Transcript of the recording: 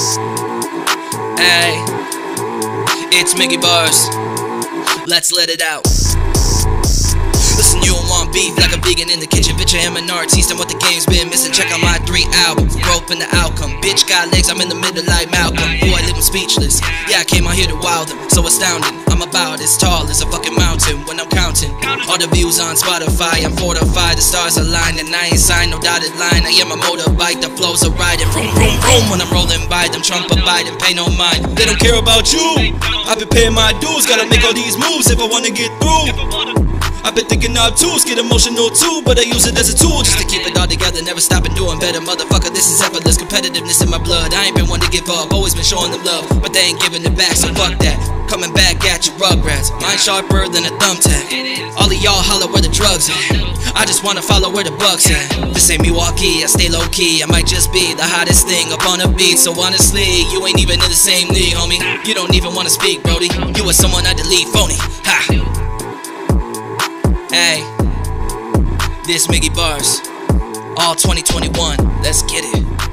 Hey, it's Miggy Bars. Let's let it out. Listen, you don't want beef like a vegan in the kitchen. Bitch, I am an artiste and what the game's been missing. Check out my 3 albums, growth and the outcome. Bitch got legs, I'm in the middle like Malcolm. Boy, I leave them speechless. Yeah, I came out here to wow them, so astounding. I'm about as tall as a fucking mountain when I'm counting all the views on Spotify. I'm fortified, the stars align, and I ain't signed no dotted line. I am a motorbike, the flows are riding. Vroom, vroom, vroom when I'm rolling by them. Trump or Biden, pay no mind. They don't care about you. I've been paying my dues, gotta make all these moves if I wanna get through. I've been thinking obtuse, get emotional too, but I use it as a tool just to keep it all together, never stopping doing better. Motherfucker, this is effortless, competitiveness in my blood. I ain't been one to give up, always been showing them love, but they ain't giving it back, so fuck that. Coming back at you, rugrats, mine sharper than a thumbtack. All of y'all holler where the drugs at, I just wanna follow where the bucks at. This ain't Milwaukee, I stay low key, I might just be the hottest thing up on a beat. So honestly, you ain't even in the same league, homie. You don't even wanna speak, brody. You are someone I delete, phony. Ha! Hey, this Miggy Bars, all 2021, let's get it.